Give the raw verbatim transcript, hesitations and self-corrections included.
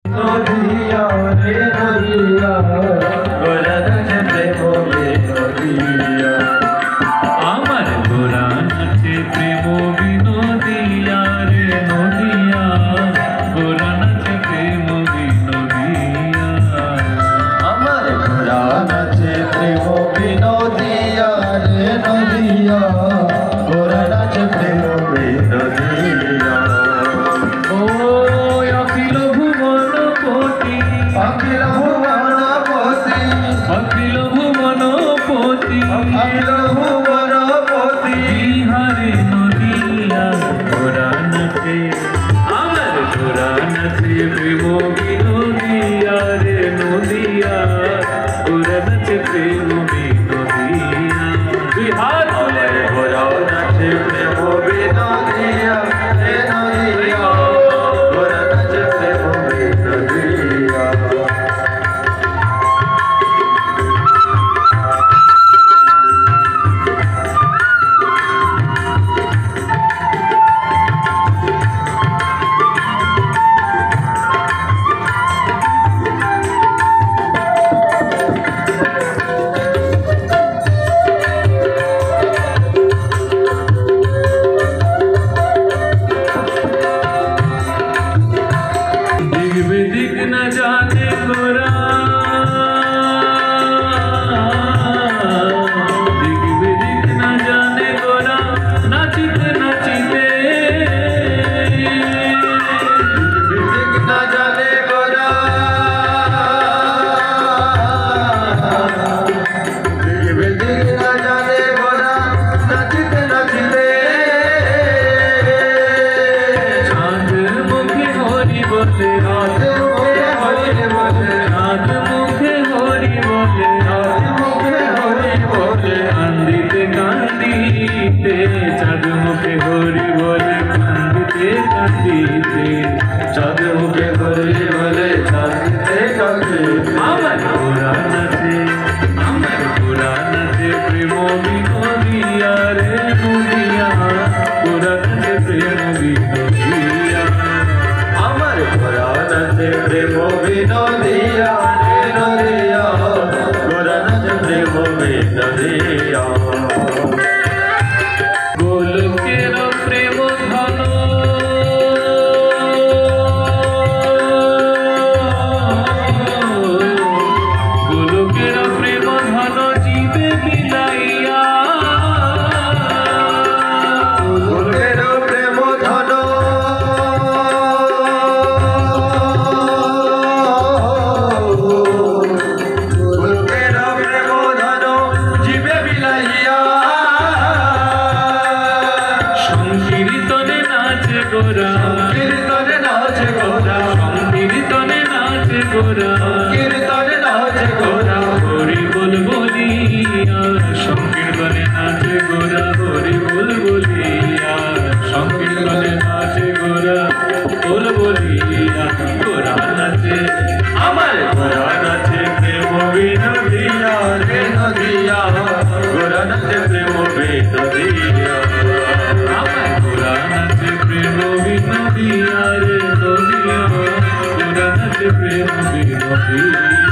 নদিয়া রে নদিয়া গোরা নাচে প্রেম বিনোদিয়া আমার গোরা নাচে প্রেম বিনোদিয়া রে নদিয়া গোরা নাচে প্রেম বিনোদিয়া আমার গোরা নাচে প্রেম বিনোদিয়া রে নদিয়া গোরা নাচে প্রেম বিনোদিয়া ও অখিল ভুবন পতি অখিল ভুবন পতি অখিল ভুবন পতি অখিল ভুবন পতি বিহারে নদিয়া গোরা নাচে আমার গোরা নাচে প্রেম বিনোদিয়া রে নদিয়া গোরা নাচে প্রেম বিনোদিয়া বিহার বলে গোরা নাচে প্রেম বিনোদিয়া রে নদিয়া গোরা নাচে প্রেম বিনোদিয়া दिख न जाने गोरा दिख दिख न जाने गोरा नाचते नाचते दिख न जाने गोरा दिख न जाने गोरा नाचते नाचते चाँद मुखे होरी बोले चाँद मुखे होरी बोले चाँद मुखे होरी बोले चाँद मुखे होरी बोले कांदीते कांदीते चाँद मुखे होरी बोले कांदीते कांदीते चाँद मुखे होरी बोले कांदीते कांदीते আমার গোরা নাচে আমার গোরা নাচে প্রেম বিনোদিয়া রে নদিয়া গোরা নাচে প্রেম বিনোদিয়া আমার গোরা নাচে প্রেম বিনোদিয়া রে নদিয়া গোরা নাচে প্রেম বিনোদিয়া গোলকের প্রেম ধন গোলকের প্রেম ধন জীবে বিলাইয়া গোলকের প্রেম ধন গোলকের প্রেম ধন জীবে বিলাইয়া সংকীর্তনে নাচে গোরা কীর্তনে নাচে গোরা সংকীর্তনে নাচে গোরা কীর্তনে নাচে গোরা হরি বল বলিয়া সংকীর্তনে নাচে গোরা হরি বল বলিয়া সংকীর্তনে নাচে গোরা বল বলিয়া গোরা নাচে আমার গোরা নাচে প্রেম বিনোদিয়া রে নদিয়া গোরা নাচে প্রেম বিনোদিয়া আমার গোরা নাচে প্রেম বিনোদিয়া রে নদিয়া গোরা নাচে প্রেম বিনোদিয়া